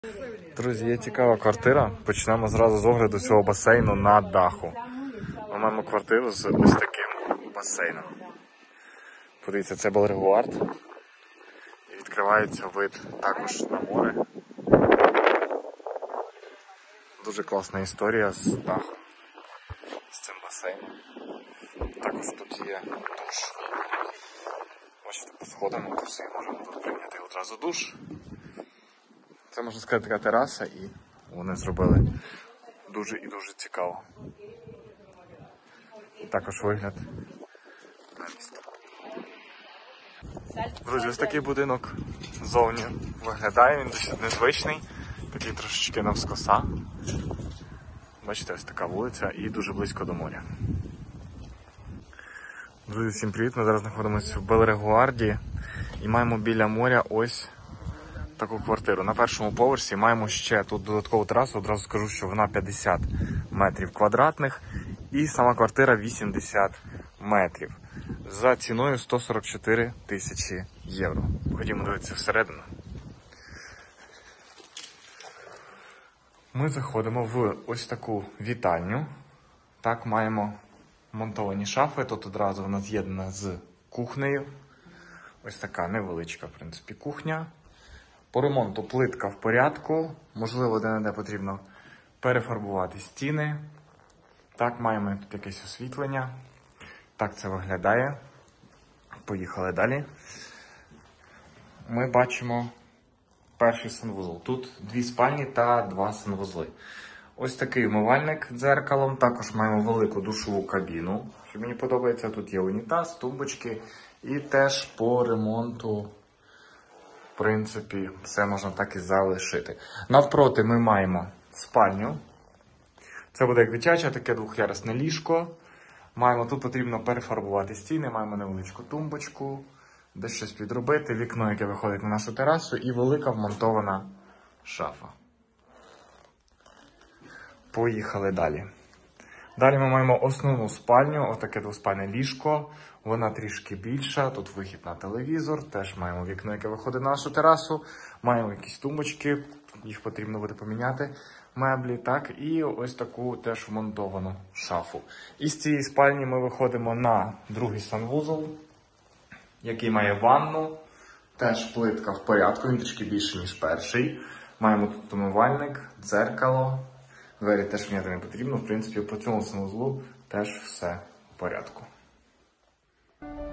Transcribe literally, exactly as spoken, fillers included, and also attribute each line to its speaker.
Speaker 1: Друзі, є цікава квартира. Почнемо зразу з огляду цього басейну на даху. Ми маємо квартиру з ось таким басейном. Подивіться, це Белрегуард. І відкривається вид також на море. Дуже класна історія з дахом, з цим басейном. Також тут є душ. Бачите, по сходам курси можемо тут прийняти одразу душ. Це, можна сказати, така тераса, і вони зробили дуже і дуже цікаво. І також вигляд на місто. Друзі, ось такий будинок ззовні виглядає, він досить незвичний, такий трошечки навскоса. Бачите, ось така вулиця і дуже близько до моря. Друзі, всім привіт! Ми зараз знаходимося в Белрегуарді і маємо біля моря ось таку квартиру. На першому поверсі маємо ще тут додаткову терасу, одразу скажу, що вона п'ятдесят метрів квадратних і сама квартира вісімдесят метрів. За ціною сто сорок чотири тисячі євро. Ходімо дивитися всередину. Ми заходимо в ось таку вітальню. Так, маємо монтовані шафи, тут одразу вона з'єднана з кухнею. Ось така невеличка, в принципі, кухня. По ремонту плитка в порядку, можливо, де-не-де потрібно перефарбувати стіни. Так, маємо тут якесь освітлення. Так це виглядає. Поїхали далі. Ми бачимо перший санвузол. Тут дві спальні та два санвузли. Ось такий вмивальник з дзеркалом. Також маємо велику душову кабіну, що мені подобається. Тут є унітаз, тумбочки і теж по ремонту, в принципі, все можна так і залишити. Навпроти ми маємо спальню. Це буде як дитяче, таке двох'ярусне ліжко. Маємо, тут потрібно перефарбувати стіни, маємо невеличку тумбочку, десь щось підробити, вікно, яке виходить на нашу терасу, і велика вмонтована шафа. Поїхали далі. Далі ми маємо основну спальню, отаке двоспальне ліжко. Вона трішки більша, тут вихід на телевізор, теж маємо вікно, яке виходить на нашу терасу. Маємо якісь тумбочки, їх потрібно буде поміняти, меблі, так, і ось таку теж вмонтовану шафу. Із цієї спальні ми виходимо на другий санвузол, який має ванну, теж плитка в порядку, він трішки більший, ніж перший. Маємо тут умивальник, дзеркало, двері теж мені не потрібно, в принципі, по цьому санвузлу теж все в порядку.